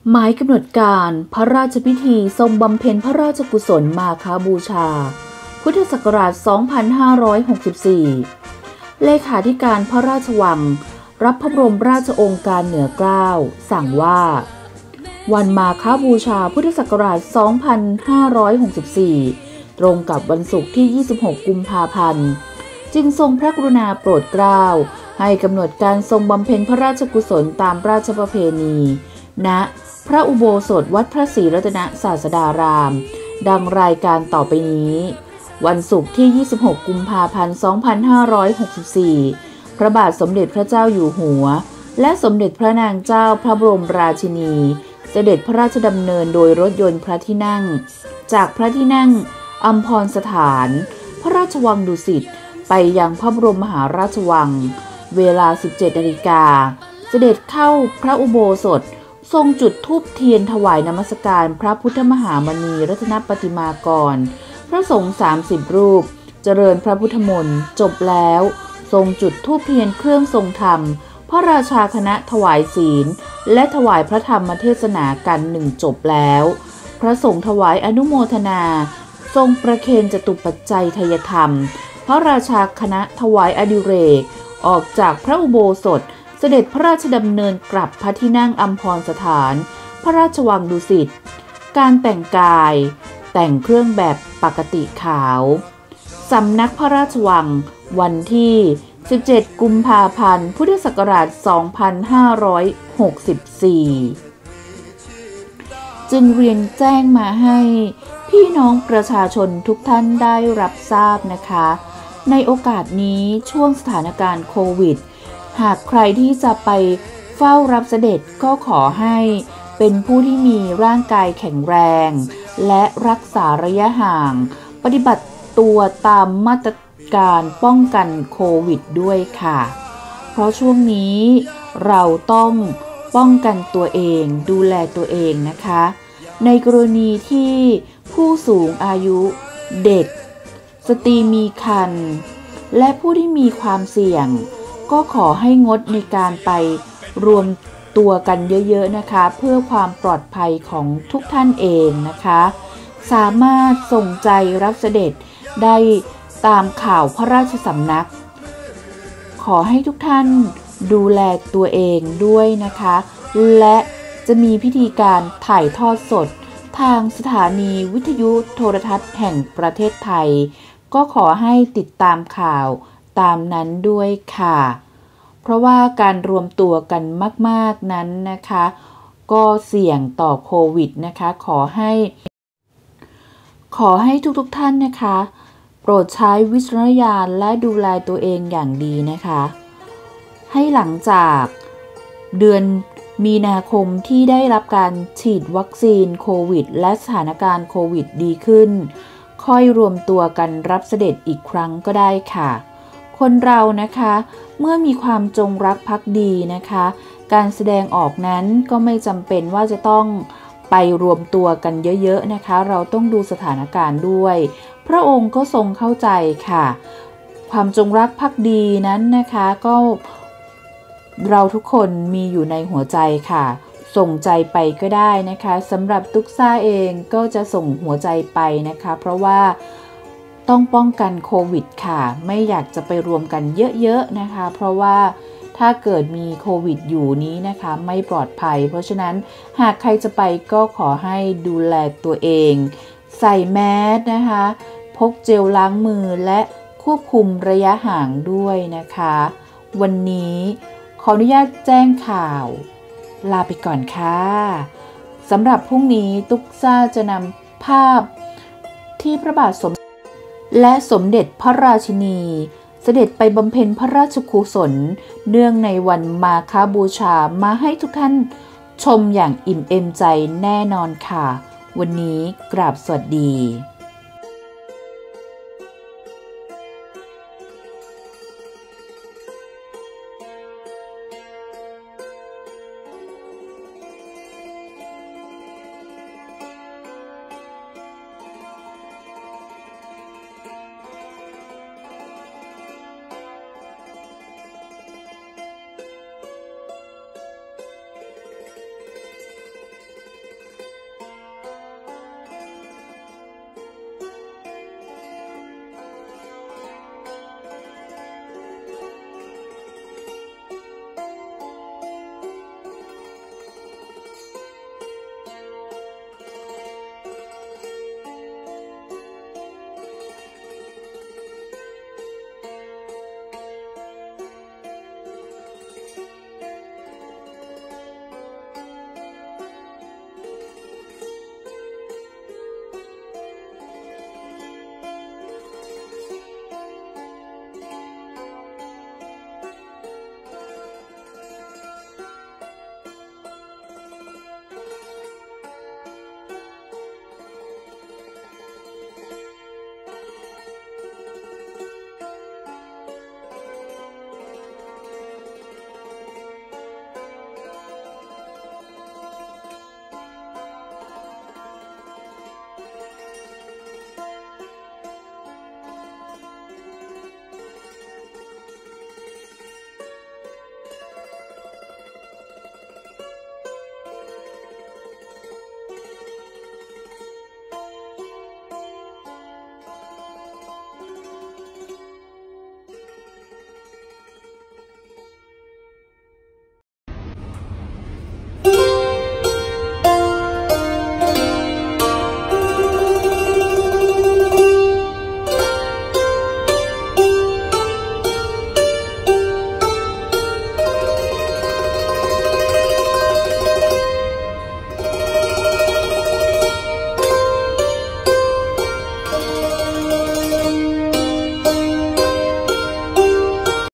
หมายกำหนดการพระราชพิธีทรงบำเพ็ญพระราชกุศลมาฆบูชาพุทธศักราช 2564 เลขาธิการพระราชวังรับพระบรมราชโองการเหนือเกล้าสั่งว่าวันมาฆบูชาพุทธศักราช 2564 ตรงกับวันศุกร์ที่ 26 กุมภาพันธ์จึงทรงพระกรุณาโปรดเกล้าให้กำหนดการทรงบำเพ็ญพระราชกุศลตามราชประเพณีณพระอุโบสถวัดพระศรีรัตนศาสดารามดังรายการต่อไปนี้วันศุกร์ที่ 26 กุมภาพันธ์ 2564 พระบาทสมเด็จพระเจ้าอยู่หัวและสมเด็จพระนางเจ้าพระบรมราชินีเสด็จพระราชดำเนินโดยรถยนต์พระที่นั่งจากพระที่นั่งอัมพรสถานพระราชวังดุสิตไปยังพระบรมมหาราชวังเวลา 17 นาฬิกาเสด็จเข้าพระอุโบสถทรงจุดธูปเทียนถวายนมัสการพระพุทธมหามณีรัตนปฏิมากรพระสงฆ์30 รูปเจริญพระพุทธมนต์จบแล้วทรงจุดธูปเทียนเครื่องทรงธรรมพระราชาคณะถวายศีลและถวายพระธรรมเทศนากันจบแล้วพระสงฆ์ถวายอนุโมทนาทรงประเคนจตุปัจจัยทายธรรมพระราชาคณะถวายอดิเรกออกจากพระอุโบสถเสด็จพระราชดำเนินกลับพระที่นั่งอัมพรสถานพระราชวังดุสิตการแต่งกายแต่งเครื่องแบบปกติขาวสำนักพระราชวังวันที่ 17 กุมภาพันธ์ พุทธศักราช 2564 จึงเรียนแจ้งมาให้พี่น้องประชาชนทุกท่านได้รับทราบนะคะในโอกาสนี้ช่วงสถานการณ์โควิดหากใครที่จะไปเฝ้ารับเสด็จก็ขอให้เป็นผู้ที่มีร่างกายแข็งแรงและรักษาระยะห่างปฏิบัติตัวตามมาตรการป้องกันโควิดด้วยค่ะเพราะช่วงนี้เราต้องป้องกันตัวเองดูแลตัวเองนะคะในกรณีที่ผู้สูงอายุเด็กสตรีมีครรภ์และผู้ที่มีความเสี่ยงก็ขอให้งดในการไปรวมตัวกันเยอะๆนะคะเพื่อความปลอดภัยของทุกท่านเองนะคะสามารถส่งใจรับเสด็จได้ตามข่าวพระราชสำนักขอให้ทุกท่านดูแลตัวเองด้วยนะคะและจะมีพิธีการถ่ายทอดสดทางสถานีวิทยุโทรทัศน์แห่งประเทศไทยก็ขอให้ติดตามข่าวตามนั้นด้วยค่ะเพราะว่าการรวมตัวกันมากๆนั้นนะคะก็เสี่ยงต่อโควิดนะคะขอให้ทุกท่านนะคะโปรดใช้วิจารณญาณและดูแลตัวเองอย่างดีนะคะให้หลังจากเดือนมีนาคมที่ได้รับการฉีดวัคซีนโควิดและสถานการณ์โควิดดีขึ้นค่อยรวมตัวกันรับเสด็จอีกครั้งก็ได้ค่ะคนเรานะคะเมื่อมีความจงรักภักดีนะคะการแสดงออกนั้นก็ไม่จำเป็นว่าจะต้องไปรวมตัวกันเยอะๆนะคะเราต้องดูสถานการณ์ด้วยพระองค์ก็ทรงเข้าใจค่ะความจงรักภักดีนั้นนะคะก็เราทุกคนมีอยู่ในหัวใจค่ะส่งใจไปก็ได้นะคะสำหรับตุ๊กซ่าเองก็จะส่งหัวใจไปนะคะเพราะว่าต้องป้องกันโควิดค่ะไม่อยากจะไปรวมกันเยอะๆนะคะเพราะว่าถ้าเกิดมีโควิดอยู่นี้นะคะไม่ปลอดภัยเพราะฉะนั้นหากใครจะไปก็ขอให้ดูแลตัวเองใส่แมสนะคะพกเจลล้างมือและควบคุมระยะห่างด้วยนะคะวันนี้ขออนุญาตแจ้งข่าวลาไปก่อนค่ะสำหรับพรุ่งนี้ตุ๊กซ่าจะนำภาพที่พระบาทสมเด็จและสมเด็จพระราชินีเสด็จไปบำเพ็ญพระราชกุศลเนื่องในวันมาฆบูชามาให้ทุกท่านชมอย่างอิ่มเอมใจแน่นอนค่ะวันนี้กราบสวัสดี